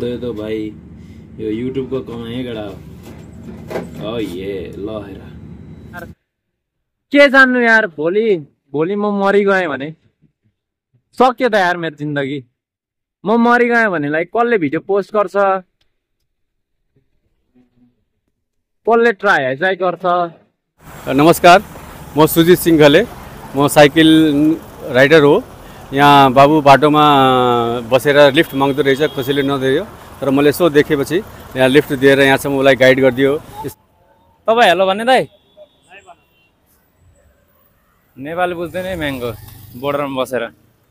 They दो भाई, यो यूट्यूब को कमाए गड़ा हो ये ल हेर के जान्नु यार, भोलि म मरि गएँ भने सक्यो त यार मेरो जिन्दगी। म मरि गएँ भने लाइक कसले भिडियो पोस्ट गर्छ, कसले ट्राई गर्छ। नमस्कार, म सुजित सिंघले, म साइकल राइडर हो। यहाँ बाबु बाटोमा बसेर लिफ्ट माग्दो रहेछ, कसैले नदियो, तर मैले यसो देखेपछि यहाँ लिफ्ट दिएर यहाँसम्म उसलाई गाइड गरिदियो। तपाईँ हेलो भन्ने दाइ नेपाली बुझ्दैन है, म्याङ्गो बोर्डरमा बसेर।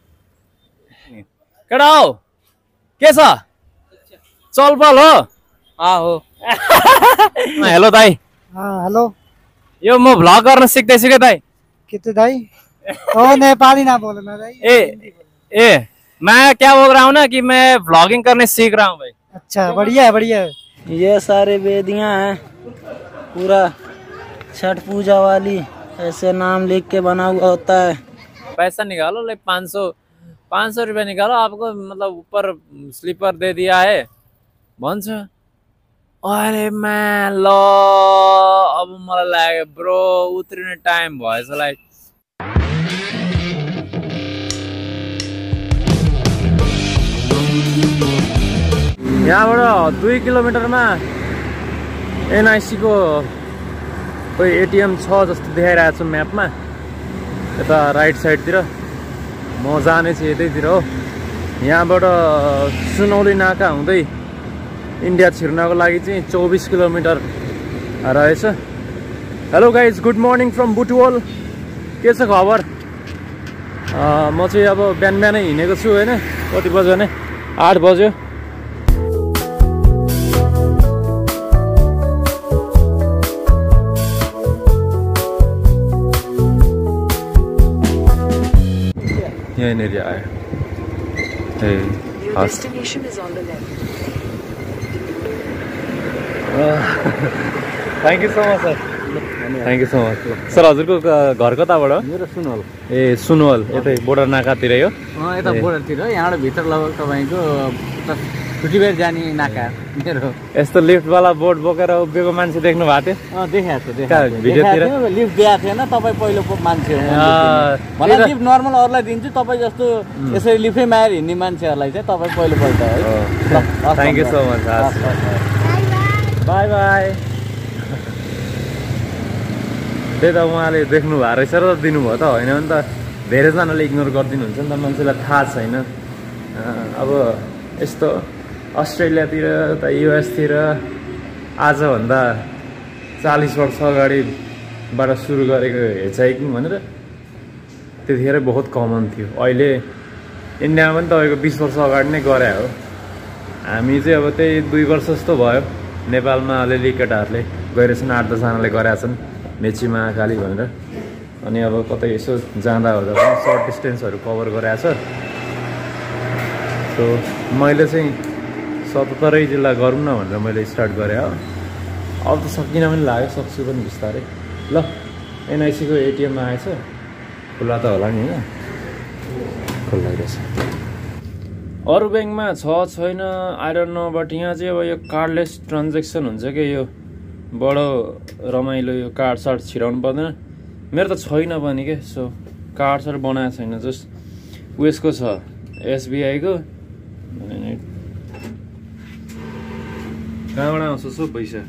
केटा हौ के छ, चलपल हो? हो। हेलो दाइ। हेलो। यो म भ्लग गर्न सिक्दैछु क्या दाइ। के त दाइ? नेपाली ना बोलना दाइ। मैं क्या बोल रहा हूँ ना कि मैं व्लॉगिंग करने सीख रहा हूँ भाई। अच्छा, बढ़िया है बढ़िया है। ये सारे वेदियाँ हैं, पूरा छठ पूजा वाली, ऐसे नाम लिख के बना हुआ होता है। पैसा निकालो, लाइक 500 रुपया निकालो, आपको मतलब ऊपर स्लीपर दे दिया है भन्छ। अरे मैं लो अब मलाई लाग्यो ब्रो उत्रिने टाइम भएछ। लाइक यहाँबाट 2 किलोमिटरमा एनआइसी को कोही एटिएम छ जस्तो देखाइरहेको छु म्यापमा। यता राइट साइडतिर म जाने चाहिँ यतैतिर हो। यहाँबाट सुनौली नाका हुँदै इन्डिया छिर्नको लागि चाहिँ 24 किलोमिटर रहेछ। Hello guys, good morning from Butwal. के छ खबर? म चाहिँ अब बिहानै हिँडेको छु होइन। कति बज्यो भने 8 बज्यो। यहाँनिर आयो। Thank you so much sir. Thank you so much sir. हजुरको घर कताबाट? मेरो सुनवल। सुनवल यतै बोर्डर नाकातिरै हो? यता बोर्डरतिर, यहाँबाट भित्र लगभग तपाईँको 50 बेर जाने नाका मेरो। यस्तो लिफ्टवाला बोर्ड बोकेर उभिएको मान्छे देख्नु भएको थियो? देखाएको थियो भिडियोतिर। लिफ्ट दिएको थिएन, तपाईँ पहिलो मान्छे हो। मलाई लिफ्ट नर्मल अरूलाई दिन्छु, तपाईँ जस्तो यसरी लिफ्टै माएर हिँड्ने मान्छेहरूलाई चाहिँ तपाईँ पहिलोपल्ट है। Thank you so much. Bye bye. त्यही त उहाँले देख्नु भएको रहेछ र दिनुभयो त, होइन भने त धेरैजनाले इग्नोर गरिदिनुहुन्छ नि त, मान्छेलाई थाहा छैन। अब यस्तो अस्ट्रेलियातिर त युएसतिर आजभन्दा 40 वर्ष अगाडिबाट सुरु गरेको हिचहाइकिङ भनेर त्यतिखेर बहुत कमन थियो। अहिले इन्डियामा पनि तपाईँको 20 वर्ष अगाडि नै गरे हो। हामी चाहिँ अब त्यही 2 वर्ष जस्तो भयो। नेपालमा अलिअलि केटाहरूले गइरहेछन्, 8-10 जनाले गरेका छन् मेची महाकाली भनेर। अनि अब कतै यसो जाँदा ओर्दा पनि सर्ट डिस्टेन्सहरू कभर गरेको छ। सो मैले चाहिँ 77 जिल्ला गरौँ न भनेर मैले स्टार्ट गरेँ हो। अब त सकिन पनि लाग्यो, सक्छु पनि बिस्तारै। ल एनआइसी को एटिएम आएछ, खुल्ला त होला नि होइन? खुल्ला रहेछ। अरू ब्याङ्कमा छैन आई डोन्ट नो, बट यहाँ चाहिँ अब यो कार्डलेस ट्रान्जेक्सन हुन्छ कि, यो बडो रमाइलो। यो कार्ड सार्ड छिराउनु पर्दैन। मेरो त छैन पनि के, सो कार्ड सार्ड बनाएको छैन। जस्ट उयसको छ एसबिआई को। कहाँबाट आउँछ सो पैसा?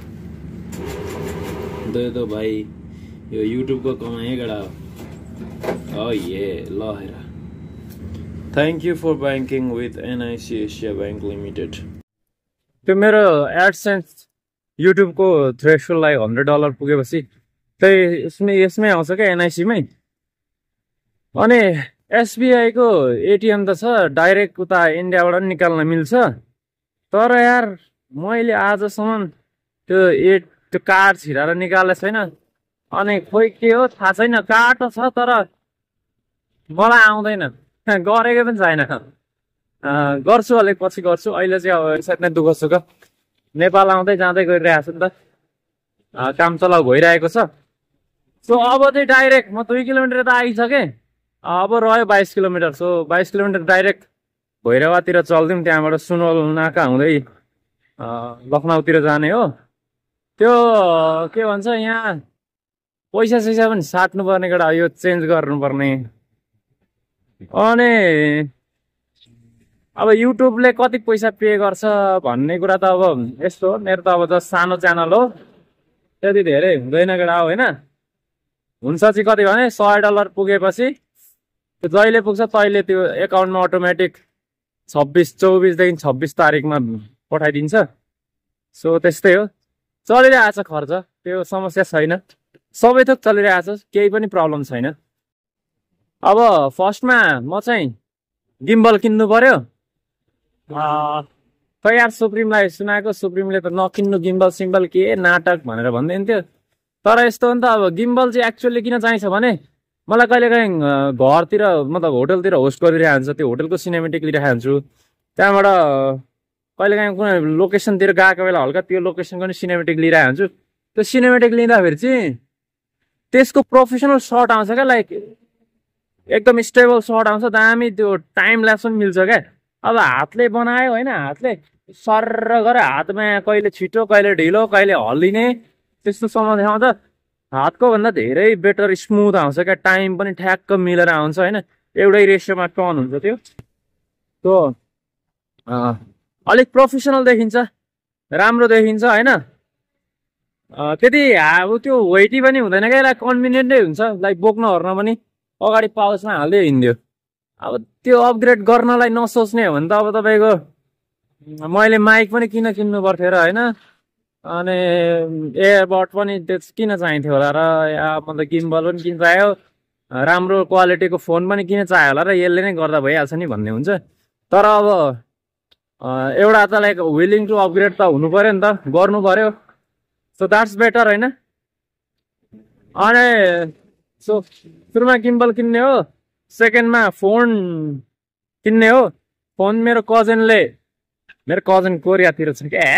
दे दो भाई, यो यूट्यूब को कमाए गड़ा हो ये ल हेर। Thank you for banking with NIC Asia bank limited. त्यो मेरो एडसेन्स युट्युबको थ्रेसहोल्ड लाइक $100 पुगेपछि त्यही यसमै आउँछ क्या, एनआइसीमै। अनि एसबिआई को एटिएम त छ, डाइरेक्ट उता इन्डियाबाट पनि निकाल्न मिल्छ। तर यार मैले आजसम्म त्यो कार्ड छिराएर निकालेको छैन। अनि खोइ के हो थाहा छैन, कार्ड त छ तर मलाई आउँदैन, गरेको पनि छैन। गर्छु अलिक पछि गर्छु। अहिले चाहिँ अब यसरी नै दुःख सुख नेपाल आउँदै जाँदै गरिरहेको छु नि त, काम चलाउ भइरहेको छ। सो अब चाहिँ डाइरेक्ट म 2 किलोमिटर त आइसकेँ, अब रह्यो 22 किलोमिटर। सो 22 किलोमिटर डाइरेक्ट भैरवातिर चल्थ्यौँ, त्यहाँबाट सुनवल नाका हुँदै लखनऊतिर जाने हो। त्यो के भन्छ यहाँ पैसा सैसा पनि साट्नुपर्ने केटा, यो चेन्ज गर्नुपर्ने। अनि अब युट्युबले कति पैसा पे गर्छ भन्ने कुरा त अब यस्तो हो, मेरो त अब जस्ट सानो च्यानल हो, त्यति धेरै हुँदैन केटा हो होइन। हुन्छ चाहिँ कति भने $100 पुगेपछि त्यो जहिले पुग्छ तैले त्यो एकाउन्टमा अटोमेटिक 24देखि 26 तारिकमा पठाइदिन्छ। सो त्यस्तै हो, चलिरहेको छ खर्च, त्यो समस्या छैन, सबै थोक चलिरहेको छ, केही पनि प्रब्लम छैन। अब फर्स्टमा म चाहिँ गिम्बल किन्नु पर्यो। खै यार सुप्रिमलाई सुनाएको, सुप्रिमले त नकिन्नु गिम्बल सिम्बल के नाटक भनेर भन्दैन्थ्यो। तर यस्तो हो नि त, अब गिम्बल चाहिँ एक्चुअली किन चाहिन्छ भने मलाई कहिलेकाहीँ घरतिर मतलब होटलतिर होस्ट गरिरहेको हुन्छ, त्यो होटलको सिनेमेटिक लिइरहेको हुन्छु, त्यहाँबाट कहिलेकाहीँ कुनै लोकेसनतिर गएको बेला हल्का त्यो लोकेसनको पनि सिनेमेटिक लिइरहेको हुन्छु। त्यो सिनेमेटिक लिँदाखेरि चाहिँ त्यसको प्रोफेसनल सर्ट आउँछ क्या, लाइक एकदम स्टेबल सर्ट आउँछ, दामी, त्यो टाइम ल्याप्स पनि मिल्छ क्या। अब हातले बनायो होइन, हातले सर्र गरेर हातमा कहिले छिटो कहिले ढिलो कहिले हल्लिने त्यस्तो समस्या आउँछ। हातको भन्दा धेरै बेटर स्मुथ आउँछ क्या, टाइम पनि ठ्याक्क मिलेर आउँछ होइन, एउटै रेसियोमा टर्न हुन्छ त्यो। त्यो अलिक प्रोफेसनल देखिन्छ, राम्रो देखिन्छ होइन। त्यति अब त्यो वेटी पनि हुँदैन क्या, यसलाई कन्भिनियन्टै हुन्छ, लाइक बोक्न ओर्न पनि अगाडि पाउचमा हाल्दै हिँड्यो। अब त्यो अपग्रेड गर्नलाई नसोच्ने हो भने त अब तपाईँको मैले माइक पनि किन्नु पर्थ्यो र होइन, अनि एयरबड पनि त्यो किन चाहिन्थ्यो होला र, या मतलब गिम्बल पनि किन चाहियो, राम्रो क्वालिटीको फोन पनि किन चाहियो होला र, यसले नै गर्दा भइहाल्छ नि भन्ने हुन्छ। तर अब एउटा त लाइक विलिङ टु अपग्रेड त हुनु पऱ्यो नि त, गर्नु पऱ्यो। सो द्याट्स बेटर होइन। अनि सो सुरुमा गिम्बल किन्ने हो, सेकेन्डमा फोन किन्ने हो। फोन मेरो कजन कोरियातिर छ क्या,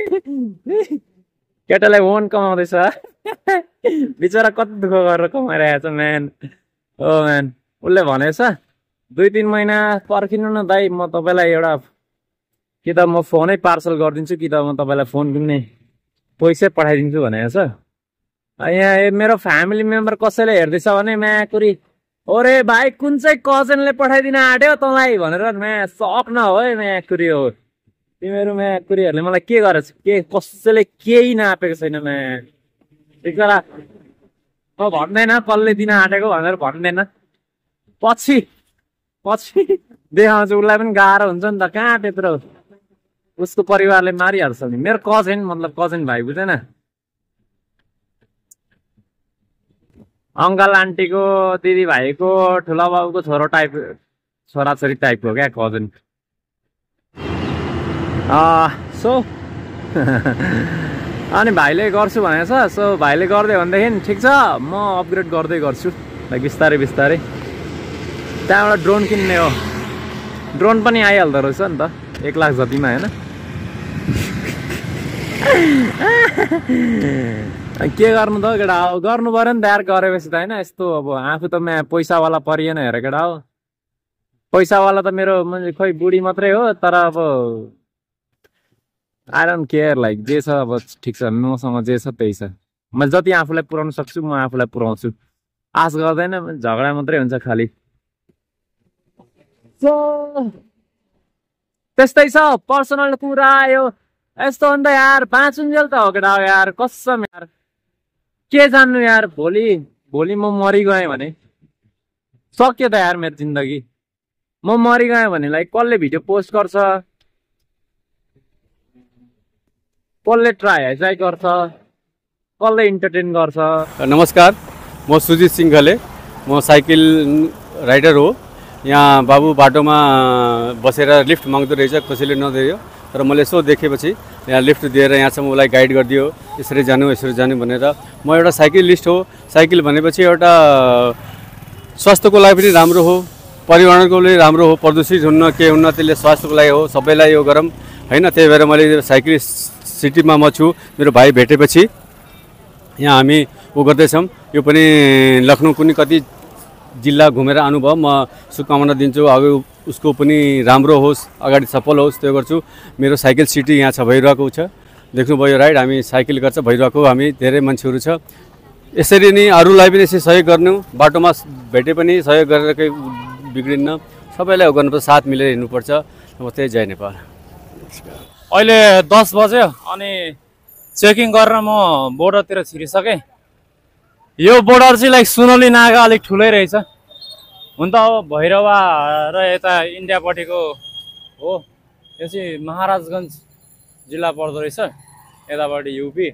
केटालाई फोन कमाउँदैछ बिचरा, कति दुःख गरेर कमाइरहेको छ म्यान। ओ म्यान, उसले भनेछ 2-3 महिना पर्खिनु न दाइ, म तपाईँलाई एउटा कि त म फोनै पार्सल गरिदिन्छु कि त म तपाईँलाई फोन किन्ने पैसै पठाइदिन्छु भनेको छ। यहाँ मेरो फ्यामिली मेम्बर कसैले हेर्दैछ भने म्याकुरी, ओरे भाइ कुन चाहिँ कजनले पठाइदिन आँट्यो तँलाई भनेर, म्या सक नहो है म्याकुरी हो तिमीहरू। म्याकुरीहरूले मलाई के गरेछ, के कसैले केही नापेको छैन म्या, बिचरा म भन्दैन कसले दिन आँटेको भनेर भन्दैन, पछि देखाउँछु, उसलाई पनि गाह्रो हुन्छ नि त, कहाँ त्यत्रो उसको परिवारले मारिहाल्छ नि। मेरो कजन मतलब कजन भाइ बुझेन, अङ्कल आन्टीको दिदी भाइको ठुला बाबुको छोराछोरी टाइपको क्या कजन। सो अनि भाइले गर्छु भनेको छ। सो भाइले गर्दै भनेदेखि ठिक छ, म अपग्रेड गर्दै गर्छु लाइक बिस्तारै बिस्तारै। त्यहाँबाट ड्रोन किन्ने हो, ड्रोन पनि आइहाल्दो रहेछ नि त 1 लाख जतिमा होइन। के गर्नु त केटा हो, गर्नु पऱ्यो नि त यार, गरेपछि त होइन। यस्तो अब आफू त पैसावाला परिएन हेर केटा हो, पैसावाला त मेरो खोइ बुढी मात्रै हो। तर अब आई डोन्ट केयर, लाइक जे छ अब ठिक छ, मसँग जे छ त्यही छ, मैले जति आफूलाई पुऱ्याउन सक्छु म आफूलाई पुऱ्याउँछु, आश गर्दैन, झगडा मात्रै हुन्छ खालि। त्यस्तै छ पर्सनल कुरा आयो यस्तो हो नि त यार, बाँचुन्जेल त हो केटा हो यार, कसम यार, के जान्नु यार, भोलि म मरिगएँ भने सक्यो त यार मेरो जिन्दगी। म मरिगएँ भने लाइक कसले भिडियो पोस्ट गर्छ, कसले ट्राई गर्छ, कसले इन्टरटेन गर्छ। नमस्कार, म सुजित सिंघले, म साइकल राइडर हो। यहाँ बाबु बाटोमा बसेर लिफ्ट माग्दो रहेछ, कसैले नदियो, तर मैले यसो देखेपछि यहाँ लिफ्ट दिएर यहाँसम्म उसलाई गाइड गरिदियो, यसरी जानु भनेर। म एउटा साइकलिस्ट हो। साइकल भनेपछि एउटा स्वास्थ्यको लागि पनि राम्रो हो, पर्यावरणको लागि राम्रो हो, प्रदूषित हुन्न के हुन्न, त्यसले स्वास्थ्यको लागि हो, सबैलाई यो गरौँ होइन। त्यही भएर मैले साइकलिस्ट सिटीमा म छु। मेरो भाइ भेटेपछि यहाँ हामी गर्दैछौँ। यो पनि लखनऊ कुनै कति जिल्ला घुमेर आउनुभयो, म शुभकामना दिन्छु। अघि उसको पनि राम्रो होस्, अगाडि सफल होस् त्यो गर्छु। मेरो साइकल सिटी यहाँ छ, भइरहेको छ, देख्नुभयो राइट। हामी साइकल गर्छ भइरहेको, हामी धेरै मान्छेहरू छ। यसरी नै अरूलाई पनि यसरी सहयोग गर्नु, बाटोमा भेटे पनि सहयोग गरेर केही बिग्रिन्न, सबैलाई गर्नुपर्छ, साथ मिलेर हिँड्नुपर्छ। नमस्ते, जय नेपाल। अहिले 10 बज्यो अनि चेकिङ गरेर म बोर्डरतिर छिरिसकेँ। यो बोर्डर चाहिँ लाइक सुनौली नागा अलिक ठुलै रहेछ। हुन त अब भैरवा र यता इन्डियापट्टिको हो, यो चाहिँ महाराजगञ्ज जिल्ला पर्दो रहेछ, यतापट्टि युपी।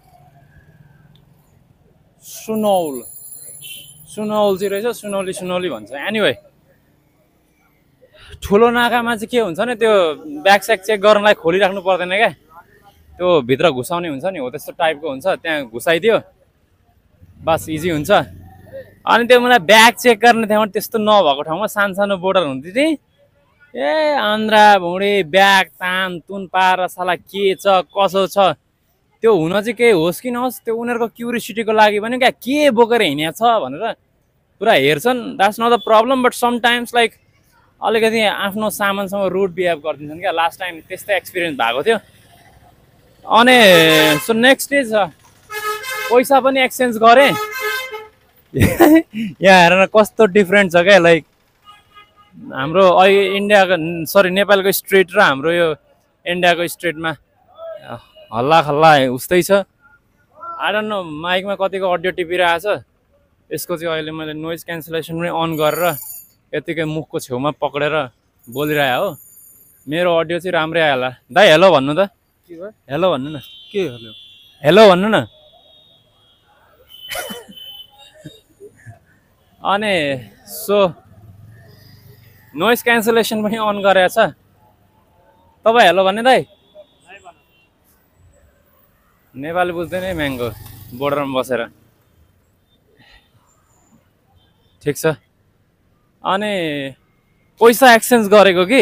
सुनौल चाहिँ रहेछ, सुनौली भन्छ। एनिवे ठुलो नाकामा चाहिँ के हुन्छ नि, त्यो ब्याग स्याग चेक गर्नलाई खोलिराख्नु पर्दैन क्या, त्यो भित्र घुसाउने हुन्छ नि, हो त्यस्तो टाइपको हुन्छ। त्यहाँ घुसाइदियो बस, इजी हुन्छ। अनि त्यो मलाई ब्याग चेक गर्ने ठाउँमा त्यस्तो नभएको ठाउँमा सानो बोर्डर हुन्थ्यो थिएँ। ए आन्द्रा भुँडी ब्याग तान तुन पाएर साला के छ कसो छ, त्यो हुन चाहिँ केही होस् कि नहोस्, त्यो उनीहरूको क्युरियोसिटीको लागि पनि क्या के बोकेर हिँडेको छ भनेर पुरा हेर्छन्। That's not the problem, but sometimes like अलिकति आफ्नो सामानसँग रुड बिहेभ गरिदिन्छन् क्या। लास्ट टाइम त्यस्तै एक्सपिरियन्स भएको थियो। अनि सो नेक्स्ट इज पैसा पनि एक्सचेन्ज गरेँ। यहाँ हेरेर कस्तो डिफ्रेन्ट छ क्या, लाइक हाम्रो अहिले इन्डियाको नेपालको स्ट्रिट र हाम्रो यो इन्डियाको स्ट्रिटमा हल्ला खल्ला उस्तै छ। आई डोन्ट नो माइकमा कतिको अडियो टिपिरहेको छ, यसको चाहिँ अहिले मैले नोइज क्यान्सलेसन पनि अन गरेर यतिकै मुखको छेउमा पक्रेर बोलिरहेको हो। मेरो अडियो चाहिँ राम्रै आयो होला। दाइ हेलो भन्नु त, हेलो भन्नु न, के हेलो हेलो भन्नु न। अनि सो नोइज क्यान्सलेसन पनि अन गरेको छ। तपाईँ हेलो भन्ने दाइ? नेपाली बुझ्दैन है म्याङ्गो, बोर्डरमा बसेर। ठिक छ। अनि पैसा एक्सचेन्ज गरेको कि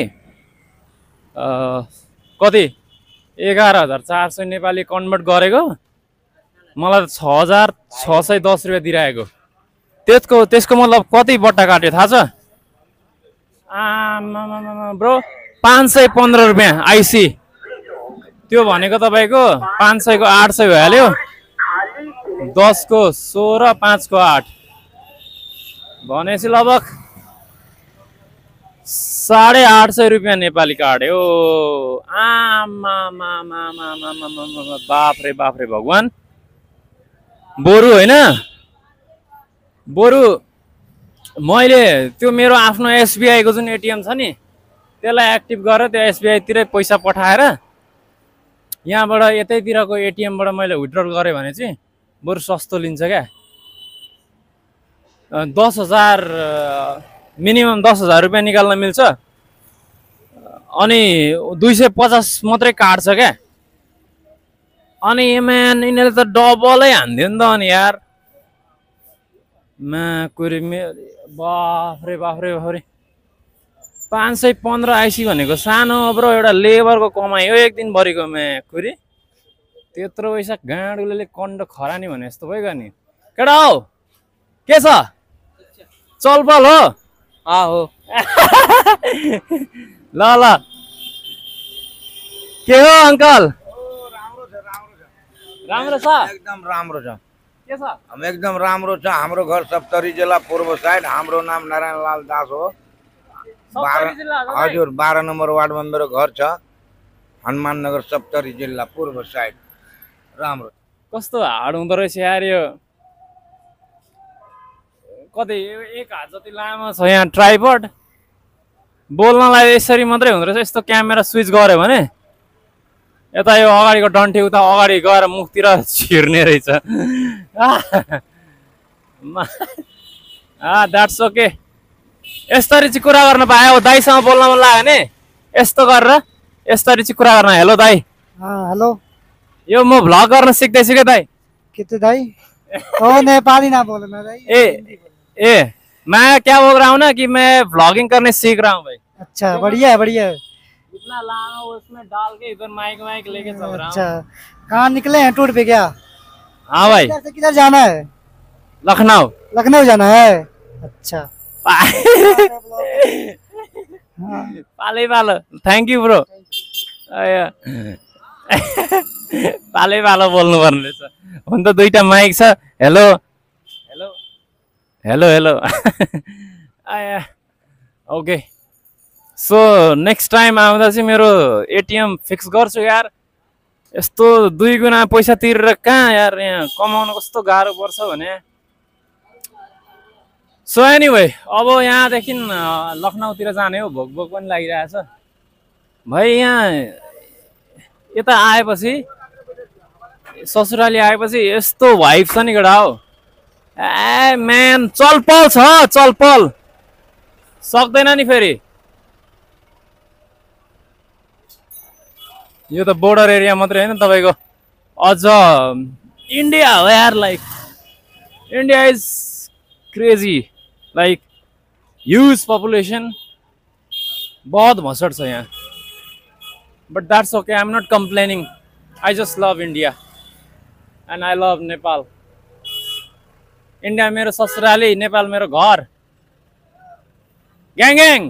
कति 11,400 नेपाली कन्भर्ट गरेको, मलाई त 6,610 रुपियाँ दिइरहेको। त्यसको मतलब कति बट्टा काट्यो थाहा छ? आमामामा ब्रो 515 रुपियाँ आइसी। त्यो भनेको तपाईँको 500 को 800 भइहाल्यो, 10 को 16, 5 को 8 भनेपछि लगभग 850 रुपियाँ नेपाली काट्यो। आमामामामामामामा बाफ्रे भगवान्। बरु होइन, बरु मैले त्यो मेरो आफ्नो एसबिआईको जुन एटिएम छ नि, त्यसलाई एक्टिभ गरेर त्यो एसबिआईतिरै पैसा पठाएर यहाँबाट यतैतिरको एटिएमबाट मैले विथड्रल गरेँ भने चाहिँ बरु सस्तो लिन्छ क्या। 10,000 मिनिमम 10,000 रुपियाँ निकाल्न मिल्छ। अनि 250 मात्रै काट्छ क्या। अनि एमएन यिनीहरूले त डबलै हान्दियो नि त। अनि यार बाफ्रे 515 आइसी भनेको सानो ब्रो, एउटा लेबरको कमाइ हो एक दिनभरिको। खुरी त्यत्रो पैसा गाँडुले कन्ड खरानी भने जस्तो भयो नि। केटा हौ के छ? चलपल हो? हो। ल के हो अङ्कल? राम्रो छ, एकदम राम्रो छ। के छ? एकदम राम्रो छ। हाम्रो घर सप्तरी जिल्ला पूर्व साइड। हाम्रो नाम नारायण लाल दास हो। हजुर 12 नम्बर वार्डमा मेरो घर छ। हनुमान नगर सप्तरी जिल्ला पूर्व साइड। राम्रो। कस्तो हाड हुँदो रहेछ यार यो। कति 1 हात जति लामो छ यहाँ ट्राइपड। बोल्नलाई यसरी मात्रै हुँदो रहेछ। यस्तो क्यामेरा स्विच गऱ्यो भने यता यो अगाडिको डन्ठी उता अगाडि गएर मुखतिर छिर्ने रहेछ। That's okay. यस्तरी चाहिँ कुरा गर्न पायो। दाइसँग बोल्न मन लाग्यो भने यस्तो गरेर यस्तरी चाहिँ कुरा गर्न। हेलो दाइ। हेलो। यो म भ्लग गर्न सिक्दैछु क्या दाइ। कितने दाई? ओ नेपाली ना बोलना दाई। ए मैं क्या बोल रहा हूँ ना कि मैं व्लॉगिंग करने सीख रहा हूँ भाई। अच्छा बढ़िया है, बढ़िया है। इतना लाना उसमें डाल के इधर माइक लेके चल रहा हूँ। अच्छा कहाँ निकले हैं टूर पे क्या? हाँ भाई। इधर से किधर जाना है? लखनऊ। लखनऊ जाना है। अच्छा पालै पालो थ्याङ्क यू ब्रो पालै पालो बोल्नु पर्ने रहेछ हुन त दुईटा माइक छ hello hello hello hello okay so next time आउँदा चाहिँ मेरो एटिएम फिक्स गर्छु यार यस्तो 2 गुणा पैसा तिरेर कहाँ यार यहाँ कमाउन कस्तो गाह्रो पर्छ भने सो एनीवे अब यहाँदेखि लखनऊतिर जाने हो भोक भोक पनि लागिरहेछ भाइ यहाँ यता आएपछि ससुराली आएपछि यस्तो भाइब छ नि केटा हो ए म्यान चलपल छ चलपल सक्दैन नि फेरि यो त बोर्डर एरिया मात्रै हैन तपाईको अझ इन्डिया हो यार like India is crazy like huge population बहुत भसड छ यहाँ but that's okay I am not complaining I just love India and I love Nepal India मेरो ससुराली नेपाल मेरो घर ग्याङ ग्याङ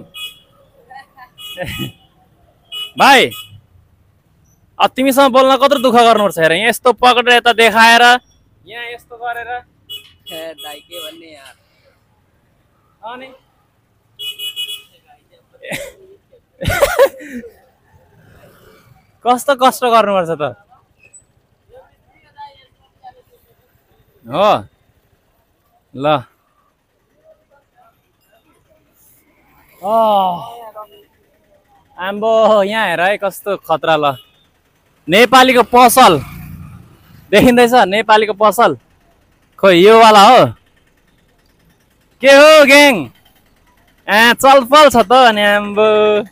भाइ तिमीसँग बोल्न कत्रो दुःख गर्नुपर्छ हेर यहाँ यस्तो पक्रेर यता देखाएर यहाँ यस्तो गरेर दाइ के भन्ने यार अनि कस्तो कष्ट गर्नुपर्छ त हो ल आम्बो यहाँ हेर है कस्तो खतरा ल नेपालीको पसल देखिँदैछ नेपालीको पसल खोइ यो वाला हो के हो ग्याङ चलपल छ त अनि आम्बो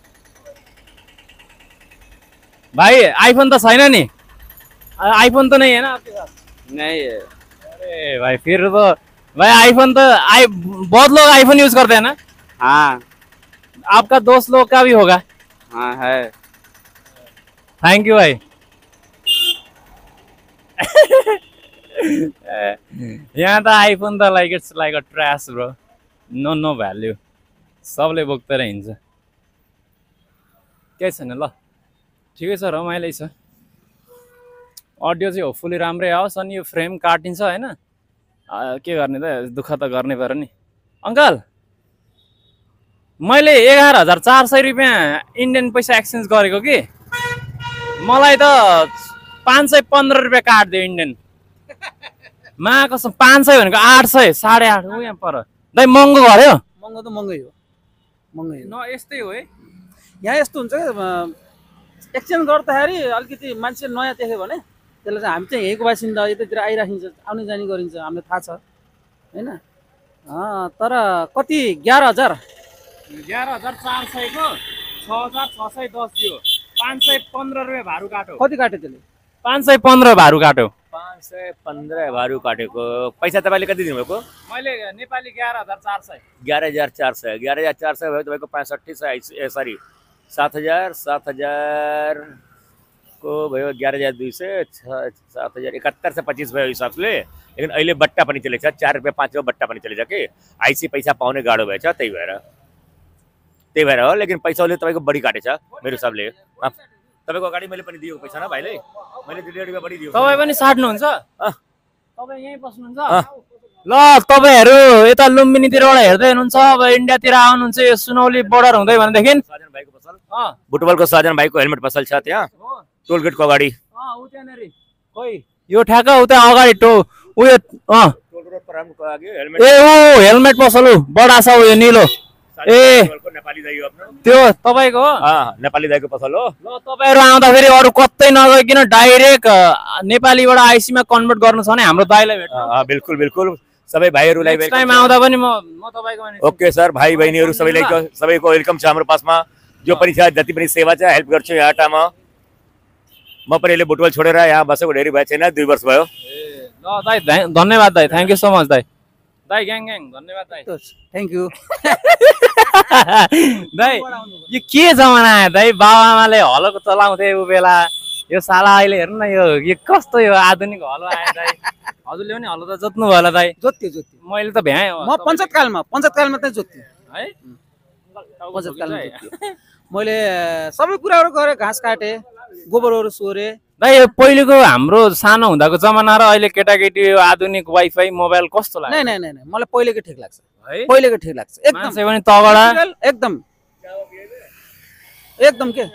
भाइ आइफोन त छैन नि आइफोन त नै हैन नहीं है अरे भाई फिर तो भाई आईफोन तो बहुत लोग आईफोन यूज करते हैं ना हाँ आपका दोस्त लोग का भी होगा हाँ है थैंक यू भाई यहाँ त आइफोन त like it's like a trash bro no value सबले बोक्दै हिँड्छ केही छैन ल ठिकै छ रमाइलो छ अडियो चाहिँ होपफुली राम्रै आओस् अनि यो फ्रेम काटिन्छ हैन के गर्ने त दुःख त गर्नै पर्यो नि अङ्कल मैले 11,400 रुपियाँ इन्डियन पैसा एक्सचेन्ज गरेको कि मलाई त 515 रुपियाँ काट्दियो इन्डियन मा कसम 500 भनेको 800 8.5 हो यहाँ पर दाइ महँगो गर्यो महँगो त महँगै हो महँगै हो न यस्तै हो है यहाँ यस्तो हुन्छ एक्सचेन्ज गर्दाखेरि अलिकति मान्छे नयाँ देख्यो भने त्यसलाई चाहिँ हामी चाहिँ यहीँको बासिन्दा यतातिर आइराखिन्छ आउने जाने गरिन्छ हामीलाई थाहा छ होइन तर कति 11,000 11,400 को 6,610 दियो 515 रुपियाँ भाडु काट्यो कति काट्यो त्यसले 515 भाडु काट्यो 515 भाडु काटेको पैसा तपाईँले कति दिनुभएको मैले नेपाली 11,400 11,400 11,400 भयो तपाईँको 65 सरी 7,000 को भयो 11,200 7,071 से 25 भयो हिसाबले लेकिन अहिले बट्टा पनि चलेछ 4 रुपियाँ 5 बट्टा पनि चलेछ कि आइसी पैसा पाउने गाह्रो भएछ त्यही भएर हो लेकिन पैसाले तपाईँको बढी काटेछ मेरो हिसाबले तपाईँको अगाडि मैले पनि दिएको पैसा न भाइले मैले 2 रुपियाँ बढी दिएको तपाईँ पनि साट्नुहुन्छ तपाईँ यहीँ बस्नुहुन्छ ल तपाईँहरू यता लुम्बिनीतिरबाट हेर्दै हुनुहुन्छ अब इन्डियातिर आउनुहुन्छ यो सुनौली बोर्डर हुँदै भनेदेखि साजन भाइको पसल बुटवलको साजन भाइको हेलमेट पसल छ त्यहाँ टोल गेटको अगाडि यो ठ्याक्क उता अगाडि उयो ए ओ हेलमेट पसल बडा छ उयो निलो ए नेपाली दाइ हो आफ्नो त्यो तपाईको हो नेपाली दाइको पसल हो ल तपाईहरु आउँदाखेरि अरु कतै नगइकिन डाइरेक्ट नेपालीबाट आइसीमा कन्भर्ट गर्नु छ भने हाम्रो दाइलाई भेट्नु बिल्कुल बिल्कुल सबै भाइहरुलाई नेक्स्ट टाइम आउँदा पनि म तपाईको मान्छे ओके सर भाइ बहिनीहरु सबैको वेलकम छ हाम्रो पासमा जो पनि छ जति पनि सेवा छ हेल्प गर्छु यहाँ टामा म पनि अहिले बुटवल छोडेर यहाँ बसेको धेरै भयो छैन 2 वर्ष भयो ल दाइ धन्यवाद दाइ थ्यांक यू सो मच दाइ दाइ ग्याङ ग्याङ धन्यवाद दाइ थ्यांक यू दाइ यो के जमाना आयो दाइ बाबाआमाले हलोको चलाउँथे उ बेला यो साला अहिले हेर्नु न यो कस्तो यो आधुनिक हलो आयो दाइ हजुरले पनि हलो त जोत्नु भयो होला दाइ जोत्यो मैले त भ्याएँ म पञ्चायतकालमा त जोत्यो है बचतकालमा जोतियो। मैले सबै कुराहरू गरेँ, घाँस काटेँ, गोबरहरू सोरे। दाइ यो पहिलेको हाम्रो सानो हुँदाको जमाना र अहिले केटाकेटी आधुनिक वाइफाई मोबाइल कस्तो लाग्छ? नै मलाई पहिलेको ठिक लाग्छ, है पहिलेको ठिक लाग्छ एकदम। मान्छे पनि तगडा एकदम एकदम के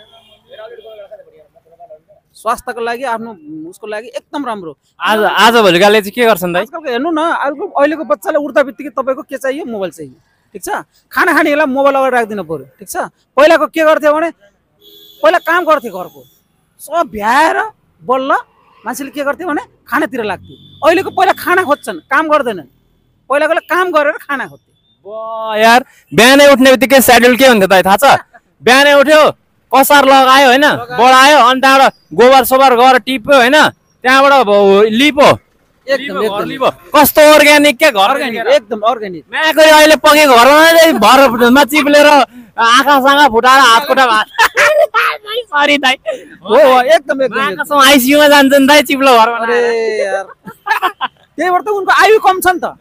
स्वास्थ्यको लागि आफ्नो उसको लागि एकदम राम्रो। आज भोलिकाले चाहिँ के गर्छन् दाइ? आजकलको हेर्नु न, अहिलेको बच्चालाई उठ्दा बित्तिकै तपाईँको के चाहियो? मोबाइल चाहियो, ठिक छ। खाना खाने बेला मोबाइल अगाडि राखिदिनु पर्यो, ठिक छ। पहिलाको के गर्थ्यो भने पहिला काम गर्थ्यो घरको, सब भ्याएर बल्ल मान्छेले के गर्थ्यो भने खानातिर लाग्थ्यो। अहिलेको पहिला खाना खोज्छन्, काम गर्दैनन्। पहिलाकोले काम गरेर खाना खोज्थ्यो। यार बिहानै उठ्ने बित्तिकै सेड्युल के हुन्थ्यो दाइ थाहा छ? बिहानै उठ्यो, कसार लगायो होइन, बढायो, अनि त्यहाँबाट गोबर सोबर गरेर टिप्यो होइन, त्यहाँबाट लिपो एकदम कस्तो अर्ग्यानिक के घर एकदम अर्ग्यानिक। म्याकरी अहिले पकेको घरमा भरमा चिप्लेर आँखासँग फुटाएर हात खुट्टा सरी दाइ हो एकदम एकदम आइसियुमा जान्छ नि दाइ चिप्लो घरमा। अरे यार त्यही भएर त उनको आयु कम छ नि त।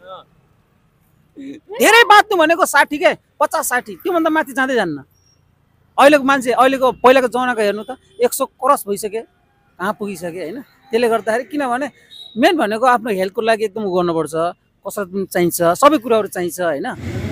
धेरै बाँच्नु भनेको 60 के 50-60 त्योभन्दा माथि जाँदै जान्न। अहिलेको मान्छे अहिलेको पहिलाको जमानाको हेर्नु त 100 क्रस भइसके, कहाँ पुगिसके होइन। त्यसले गर्दाखेरि किनभने मेन भनेको आफ्नो हेल्थको लागि एकदम गर्नुपर्छ, कसरत पनि चाहिन्छ, सबै कुराहरू चाहिन्छ होइन।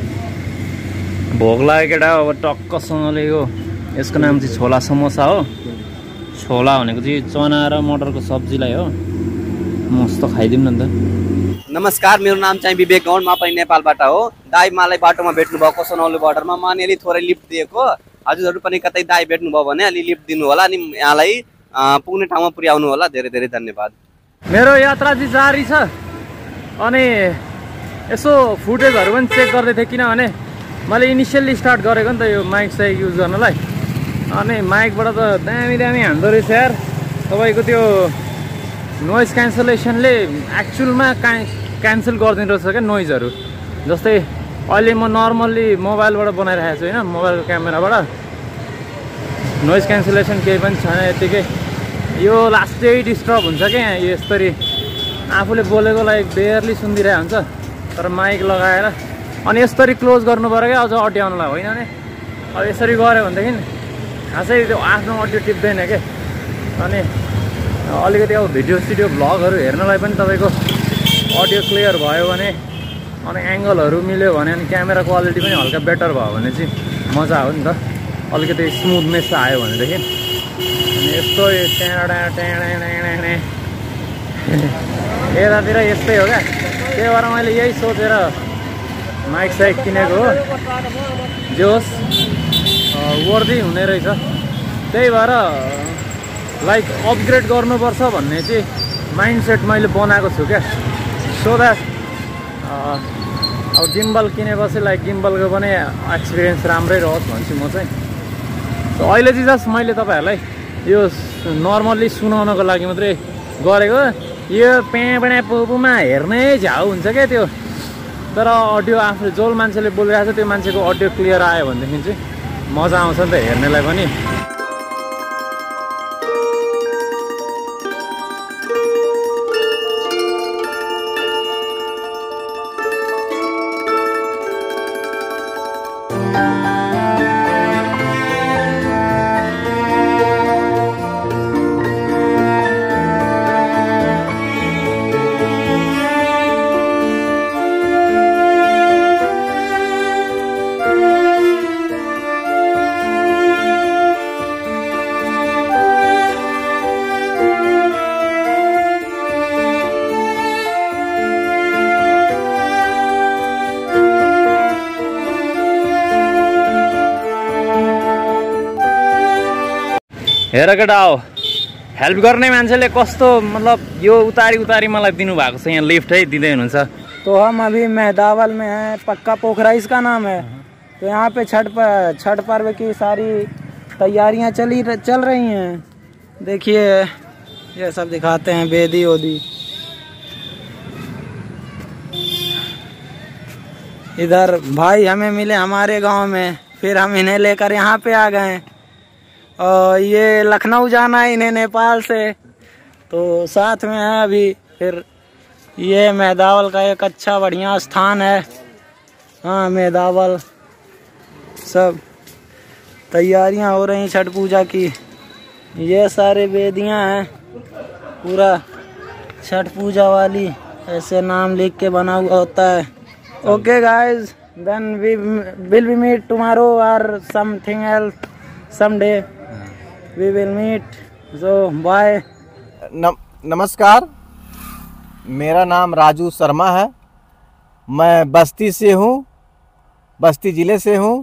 भोक लाग्यो केटा, अब टक्कसँगले यो यसको नाम चाहिँ छोला समोसा हो। छोला भनेको चाहिँ चना र मटरको सब्जीलाई हो, मस्त खाइदिउँ न त। नमस्कार, मेरो नाम चाहिँ विवेक गौड, म पनि नेपालबाट हो। दाई मलाई बाटोमा भेट्नु भएको सोनौली बोर्डरमा, म अलि थोरै लिफ्ट दिएको। हजुरहरू पनि कतै दाई भेट्नुभयो भने अलि लिफ्ट दिनु होला, अनि यहाँलाई पुग्ने ठाउँमा पुर्याउनु होला। धेरै धेरै धन्यवाद। मेरो यात्रा चाहिँ जारी छ, अनि यसो फुटेजहरू पनि चेक गर्दै थिएँ, किनभने मैले इनिसियल्ली स्टार्ट गरेको नि त यो माइक साइक युज गर्नलाई। अनि माइकबाट त दामी दामी हान्दो रहेछ यार। तपाईँको त्यो नोइज क्यान्सलेसनले एक्चुअलमा क्यान्सल गरिदिँदो रहेछ क्या नोइजहरू। जस्तै अहिले म नर्मल्ली मोबाइलबाट बनाइरहेको छु होइन, मोबाइलको क्यामेराबाट नोइज क्यान्सलेसन केही पनि छैन यत्तिकै। यो लास्टै डिस्टर्ब हुन्छ क्या यहाँ यसरी आफूले बोलेकोलाई बेयरली सुनिदिरहेको हुन्छ, तर माइक लगाएर अनि यसरी क्लोज गर्नु पऱ्यो क्या अझ अड्याउनलाई, होइन भने अब यसरी गऱ्यो भनेदेखि खासै त्यो आफ्नो अडियो टिप्दैन क्या। अनि अलिकति अब भिडियो भ्लगहरू हेर्नलाई पनि तपाईँको अडियो क्लियर भयो भने, अनि एङ्गलहरू मिल्यो भने, अनि क्यामेरा क्वालिटी पनि हल्का बेटर भयो भने चाहिँ मजा हो नि त। अलिकति स्मुथनेस आयो भनेदेखि। अनि यस्तो यतातिर यस्तै हो क्या। त्यही भएर मैले यही सोचेर माइक साइक किनेको हो, जे होस् वर्दी हुने रहेछ। त्यही भएर लाइक अपग्रेड गर्नुपर्छ भन्ने चाहिँ माइन्डसेट मैले बनाएको छु क्या। सो द्याट अब गिम्बल किनेपछि लाइक गिम्बलको पनि एक्सपिरियन्स राम्रै रहोस् भन्छु म चाहिँ। सो अहिले चाहिँ जस्ट मैले तपाईँहरूलाई यो नर्मल्ली सुनाउनको लागि मात्रै गरेको। यो प्याँ पुमा हेर्नै झ्याउ हुन्छ क्या त्यो, तर अडियो आफूले जो मान्छेले बोलिरहेको छ त्यो मान्छेको अडियो क्लियर आयो भनेदेखि चाहिँ मजा आउँछ नि त हेर्नेलाई पनि। हेर केटा हो, हेल्प गर्ने मान्छेले कस्तो मतलब यो उतारी मलाई दिनुभएको छ यहाँ लिफ्ट है दिँदै हुनुहुन्छ। तो हम अभी मेहदावल में हैं, पक्का पोखरा इसका नाम है। तो यहाँ पे छठ पर्व की सारी तैयारियां चल रही हैं। देखिए ये सब दिखाते हैं, बेदी ओदी। इधर भाई हमें मिले हमारे गांव में, फिर हम इन्हें लेकर यहाँ पे आ गए। और ये लखनऊ जाना है इन्हें नेपाल से, तो साथ में है अभी। फिर ये मेहदावल का एक अच्छा बढ़िया स्थान है। हाँ मेहदावल सब तैयारियां हो रही छठ पूजा की। ये सारे वेदियां हैं, पूरा छठ पूजा वाली ऐसे नाम लिख के बना हुआ होता है। Okay guys, then we will be meet tomorrow और something else someday we will meet, so bye। नमस्कार, मेरा नाम राजू शर्मा है। मैं बस्ती से हूँ, बस्ती ज़िले से हूँ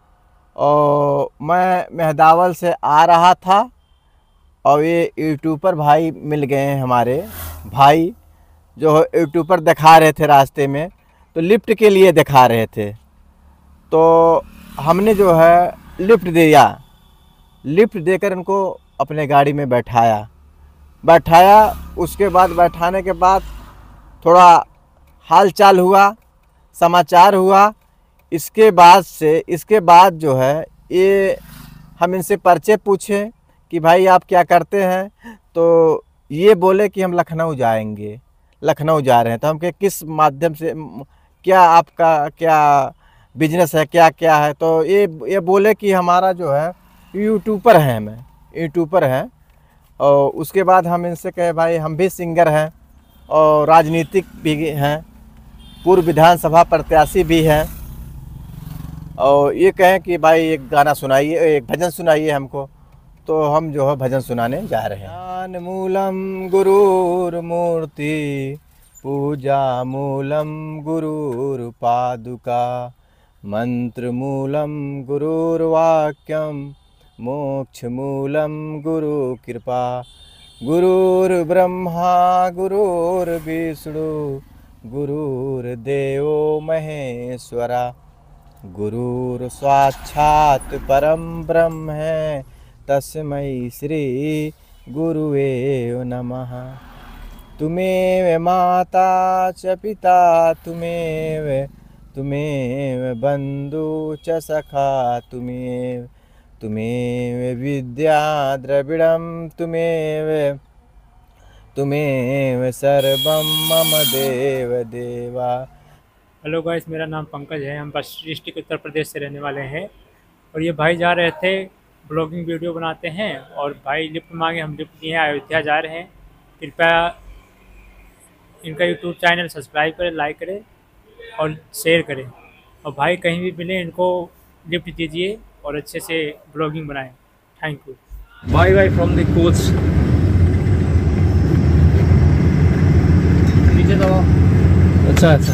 और मैं मेहदावल से आ रहा था और ये यूट्यूबर भाई मिल गए हैं हमारे भाई, जो यूट्यूबर दिखा रहे थे रास्ते में, तो लिफ्ट के लिए दिखा रहे थे। तो हमने जो है लिफ्ट दिया, लिफ्ट देकर उनको अपने गाड़ी में बैठाया। उसके बाद बैठाने के बाद थोड़ा हाल चाल हुआ, समाचार हुआ। इसके बाद जो है ये हम इनसे परिचय पूछे कि भाई आप क्या करते हैं, तो ये बोले कि हम लखनऊ जाएंगे, लखनऊ जा रहे हैं। तो हम कहे किस माध्यम से, क्या आपका क्या बिजनेस है, क्या क्या है। तो ये बोले कि हमारा जो है यूट्यूबर हैं, मैं यूट्यूबर हैं। और उसके बाद हम इनसे कहे भाई हम भी सिंगर हैं और राजनीतिक भी हैं, पूर्व विधानसभा प्रत्याशी भी हैं। और ये कहें कि भाई एक गाना सुनाइए, एक भजन सुनाइए हमको। तो हम जो है भजन सुनाने जा रहे हैं। ज्ञान मूलम गुरुर्मूर्ति, पूजा मूलम गुरुर्पादुका, मंत्र मूलम गुरुर्वाक्यम, मोक्ष मूलम गुरु कृपा। गुरुर्ब्रह्मा गुरुर्विष्णु, गुरुर्देवो महेश्वरा, गुरुर साक्षात् परम ब्रह्म है, तस्मै श्री गुरुवे नमः। तुमेव माता च पिता, तुमेव बंधु च सखा, तुमेव विद्या द्रविड़ं, तुमेव सर्वं मम देव देवा। हेलो गाइस, मेरा नाम पंकज है। हम बस्ती डिस्ट्रिक्ट उत्तर प्रदेश से रहने वाले हैं। और ये भाई जा रहे थे, ब्लॉगिंग वीडियो बनाते हैं, और भाई लिफ्ट मांगे, हम लिफ्ट दिए हैं, अयोध्या जा रहे हैं। कृपया इनका यूट्यूब चैनल सब्सक्राइब करें, लाइक करें और शेयर करें। और भाई कहीं भी मिले इनको लिफ्ट दीजिए और अच्छे से ब्लॉगिंग बनाएं। Thank you. Bye bye from the coach. नीचे दबाओ। अच्छा अच्छा,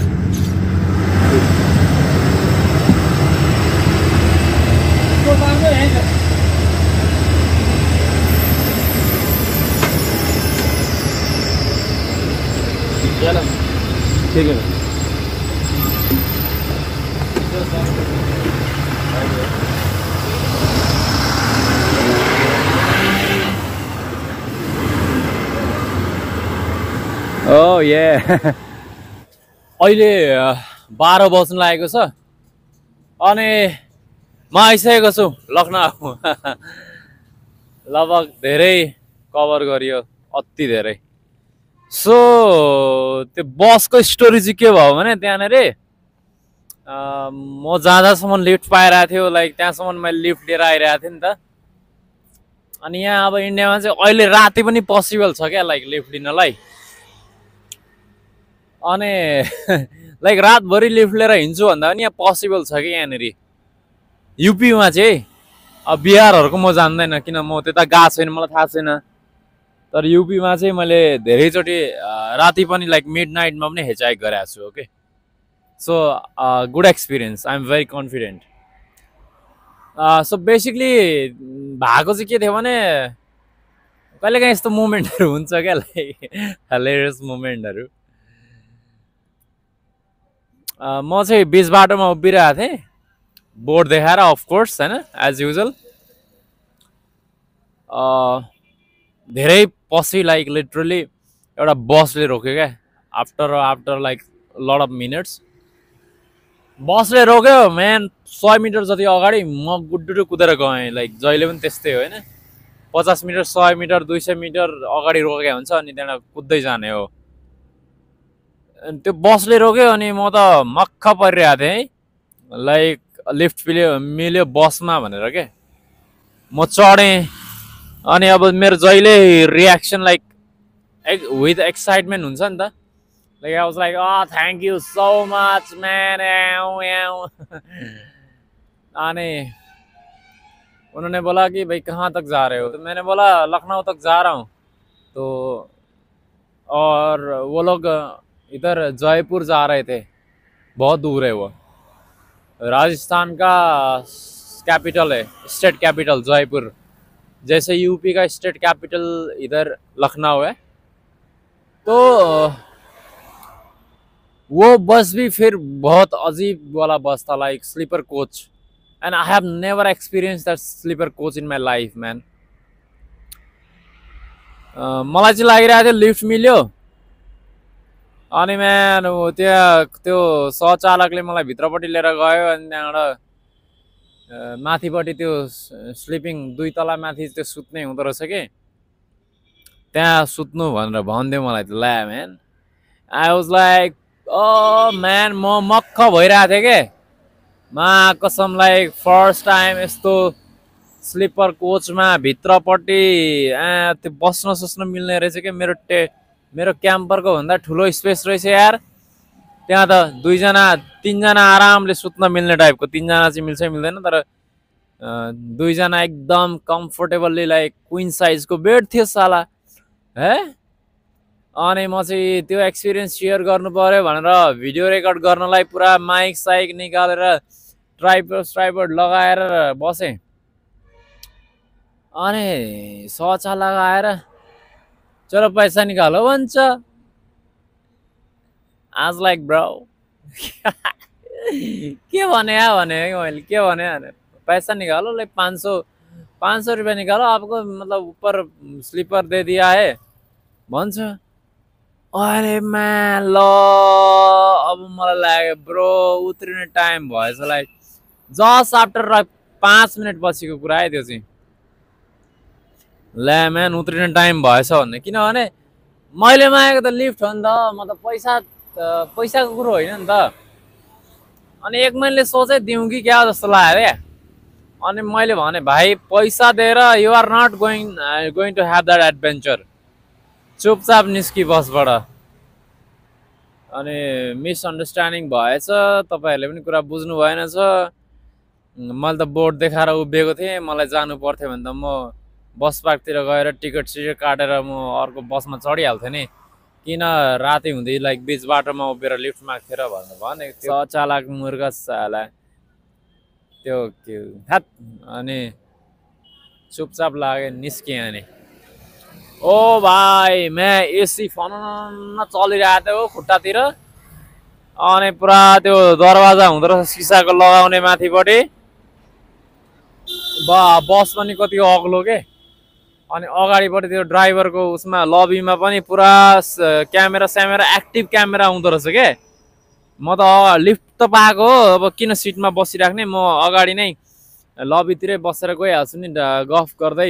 चलो ठीक है। ओ ये अहिले 12 बज्न लागेको छ अनि म आइसकेको छु लखनऊ। लगभग धेरै कभर गरियो, अति धेरै। सो त्यो बसको स्टोरी चाहिँ के भयो भने त्यहाँनिर म जाँदासम्म लिफ्ट पाइरहेको थियो, लाइक त्यहाँसम्म मैले लिफ्ट लिएर आइरहेको थिएँ नि त। अनि यहाँ अब इन्डियामा चाहिँ अहिले राति पनि पोसिबल छ क्या, लाइक लिफ्ट लिनलाई। अनि लाइक रातभरि लिफ्ट लिएर हिँड्छु भन्दा पनि यहाँ पोसिबल छ कि यहाँनिर। युपीमा चाहिँ अब बिहारहरूको म जान्दैन, किन म त्यता गएको छैन, मलाई थाहा छैन। तर युपीमा चाहिँ मैले धेरैचोटि राति पनि लाइक मिड नाइटमा पनि हिचहाइक गरेको छु। Okay, so good experience, I am very confident. So basically भएको चाहिँ के थियो भने कहिलेकाहीँ यस्तो मोमेन्टहरू हुन्छ क्या, लाइक हिलेरियस मोमेन्टहरू। म चाहिँ बिच बाटोमा उभिरहेको थिएँ, बोर्ड देखाएर अफकोर्स होइन, एज युजल। धेरै पछि लाइक लिटरली एउटा बसले रोक्यो क्या, after like lot of minutes बसले रोक्यो। म्यान 100 मिटर जति अगाडि म गुड्डुडु कुदेर गएँ। लाइक जहिले पनि त्यस्तै हो होइन, 50 मिटर 100 मिटर 200 मिटर अगाडि रोकेको हुन्छ अनि त्यहाँबाट कुद्दै जाने हो। त्यो बसले रोक्यो अनि म त मक्ख परिरहेको थिएँ है। लाइक लिफ्ट मिल्यो बसमा भनेर के म चढेँ अनि अब मेरो जहिले रियाक्सन लाइक विथ एक्साइटमेन्ट हुन्छ नि त like I was like thank you so much man आने उन्होंने बोला कि भाई कहाँ तक जा रहे हो तो मैंने बोला लखनऊ तक जा रहा हूँ तो और वो लोग इधर जयपुर जा रहे थे बहुत दूर है वो राजस्थान का कैपिटल है स्टेट कैपिटल जयपुर जैसे यूपी का स्टेट कैपिटल इधर लखनऊ है तो वो बस भी फिर बहुत अजीब वाला बस था like sleeper coach and I have never experience that sleeper coach in my life man मलाई चाहिँ लागिरहेको थियो लिफ्ट मिल्यो अनि म्यान त्यहाँ त्यो सहचालकले मलाई भित्रपट्टि लिएर गयो अनि त्यहाँबाट माथिपट्टि त्यो स्लिपिङ 2 तला माथि त्यो सुत्ने हुँदो रहेछ कि त्यहाँ सुत्नु भनेर भन्दियो मलाई त ला man I was like man म मक्ख भइरहेको थिएँ के मा कसम लाइक फर्स्ट टाइम यस्तो स्लिपर कोचमा भित्रपट्टि त्यो बस्न सस्न मिल्ने रहेछ कि मेरो क्याम्परको भन्दा ठुलो स्पेस रहेछ यार त्यहाँ त 2 जना 3 जना आरामले सुत्न मिल्ने टाइपको 3 जना चाहिँ मिल्छ मिल्दैन तर 2 जना एकदम कम्फोर्टेबली लाइक क्वीन साइजको बेड थियो साला है अनि म चाहिँ त्यो एक्सपिरियन्स सेयर गर्नु पर्यो भनेर भिडियो रेकर्ड गर्नलाई पुरा माइक साइक निकालेर ट्राइपड लगाएर बसेँ अनि सचा लगाएर चलो पैसा निकालो भन्छ आज लाइक ब्रो के भने मैले के भने पैसा निकालो लाइक 500 रुपया निकालो आपको मतलब ऊपर स्लीपर दे दिया है भन्छ अरे म्यान ल अब मलाई लाग्यो ब्रो उत्रिने टाइम भएछ लाइक जस्ट आफ्टर 5 मिनट पछिको कुरा है त्यो चाहिँ ला म्यान उत्रिने टाइम भएछ भन्ने किनभने मैले मागेको त लिफ्ट हो नि त म त पैसाको कुरो होइन नि त अनि एक मैले सोचेँ दिउँ कि क्या जस्तो लाग्यो क्या अनि मैले भने भाइ पैसा दिएर you are not going to have that adventure चुपचाप निस्कि बसबाट अनि मिसअन्डरस्ट्यान्डिङ भएछ तपाईँहरूले पनि कुरा बुझ्नु भएन छ मैले त बोर्ड देखाएर उभिएको थिएँ मलाई जानु पर्थ्यो भने त म बस पार्कतिर गएर टिकट सिकट काटेर म अर्को बसमा चढिहाल्थेँ नि किन राति हुँदै लाइक बिच बाटोमा उभिएर लिफ्ट माग्थेँ र भनेको थियो चालाक मुर्ख साला त्यो के हात अनि चुपचाप लाग्यो निस्केँ अनि ओ भाइ मैं एसी फन चलिरहेको थियो खुट्टातिर अनि पुरा त्यो दरवाजा हुँदो रहेछ सिसाको लगाउने माथिपट्टि बस पनि कति अग्लो के अनि अगाडिपट्टि त्यो ड्राइभरको उसमा लबीमा पनि पुरा क्यामेरा एक्टिभ क्यामेरा आउँदो रहेछ के म त लिफ्ट त पाएको हो अब किन सिटमा बसिराख्ने म अगाडि नै लबीतिरै बसेर गइहाल्छु नि गफ गर्दै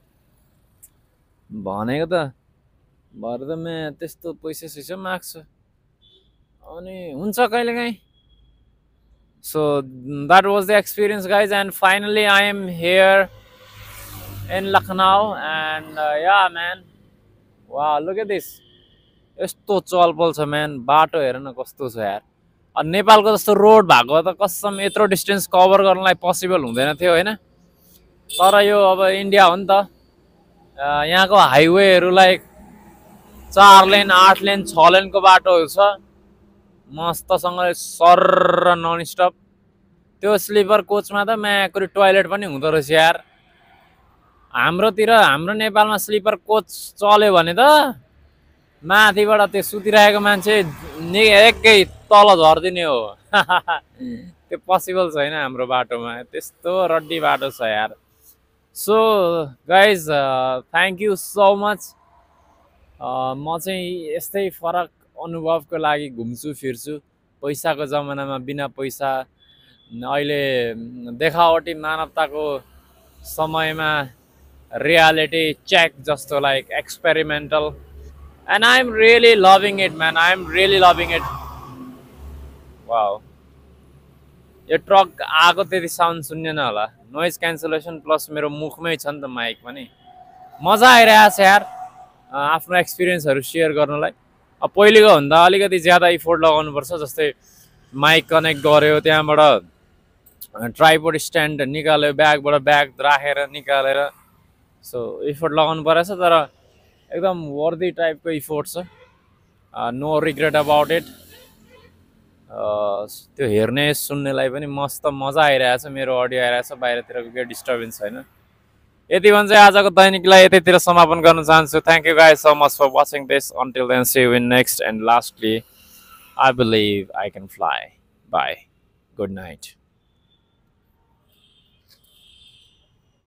भनेको त भरे त म त्यस्तो पैसा माग्छु अनि हुन्छ कहिलेकाहीँ so that was the experience guys and finally I am here in Lucknow and yeah man wow look at this यस्तो चलपल छ म्यान बाटो हेर न कस्तो छ यार अनि नेपालको जस्तो रोड भएको त कसम यत्रो डिस्टेन्स कभर गर्नलाई पोसिबल हुँदैन थियो हैन तर यो अब इन्डिया हो नि त यहाँको हाइवेहरू लाइक 4 लेन 8 लेन 6 लेनको बाटोहरू छ मस्तसँगले सर नन स्टप त्यो स्लिपर कोचमा त म्याकुरी टोयलेट पनि हुँदो रहेछ यार हाम्रो नेपालमा स्लिपर कोच चल्यो भने त माथिबाट त्यो सुतिरहेको मान्छे एकै तल झर्दिने हो त्यो पोसिबल छैन हाम्रो बाटोमा त्यस्तो रड्डी बाटो छ यार so guys thank you so much म चाहिँ यस्तै फरक अनुभवको लागि घुम्छु फिर्छु पैसाको जमानामा बिना पैसा अहिले देखावटी मानवताको समयमा reality check just like experimental and I'm really loving it man I'm really loving it wow यो ट्रक आएको त्यति साउन्ड सुन्नेन होला नोइज क्यान्सलेसन प्लस मेरो मुखमै छ नि त माइक पनि मजा आइरहेको छ यार आफ्नो एक्सपिरियन्सहरू सेयर गर्नलाई अब पहिलेको भन्दा अलिकति ज्यादा इफोर्ट लगाउनुपर्छ जस्तै माइक कनेक्ट गर्यो त्यहाँबाट ट्राइपोड स्ट्यान्ड निकाल्यो ब्यागबाट ब्याग राखेर निकालेर सो इफोर्ट लगाउनु परेछ तर एकदम वर्दी टाइपको इफोर्ट छ नो रिग्रेट अबाउट इट त्यो हेर्ने सुन्नेलाई पनि मस्त मजा आइरहेछ मेरो अडियो आइरहेछ बाहिरतिरको केही डिस्टर्बेन्स छैन यति भन्छ आजको दैनिकलाई यतैतिर समापन गर्न चाहन्छु thank you guys so much for watching this until then see you in next and lastly I believe I can fly bye good night